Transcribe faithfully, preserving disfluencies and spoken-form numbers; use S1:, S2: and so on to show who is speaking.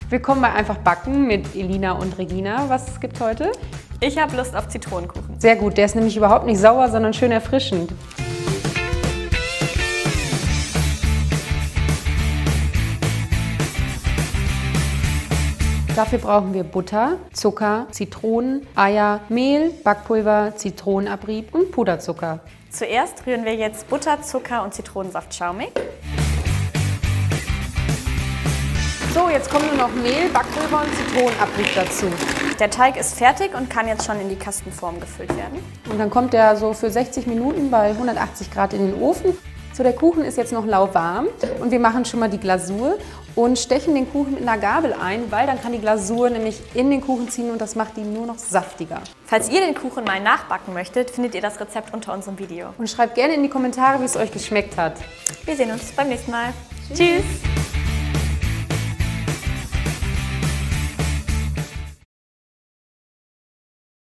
S1: Willkommen bei Einfach Backen mit Elina und Regina. Was gibt's heute?
S2: Ich habe Lust auf Zitronenkuchen.
S1: Sehr gut, der ist nämlich überhaupt nicht sauer, sondern schön erfrischend. Dafür brauchen wir Butter, Zucker, Zitronen, Eier, Mehl, Backpulver, Zitronenabrieb und Puderzucker.
S2: Zuerst rühren wir jetzt Butter, Zucker und Zitronensaft schaumig.
S1: So, jetzt kommen nur noch Mehl, Backpulver und Zitronenabrieb dazu.
S2: Der Teig ist fertig und kann jetzt schon in die Kastenform gefüllt werden.
S1: Und dann kommt der so für sechzig Minuten bei hundertachtzig Grad in den Ofen. So, der Kuchen ist jetzt noch lauwarm und wir machen schon mal die Glasur und stechen den Kuchen mit einer Gabel ein, weil dann kann die Glasur nämlich in den Kuchen ziehen und das macht ihn nur noch saftiger.
S2: Falls ihr den Kuchen mal nachbacken möchtet, findet ihr das Rezept unter unserem Video.
S1: Und schreibt gerne in die Kommentare, wie es euch geschmeckt hat.
S2: Wir sehen uns beim nächsten Mal. Tschüss! Tschüss.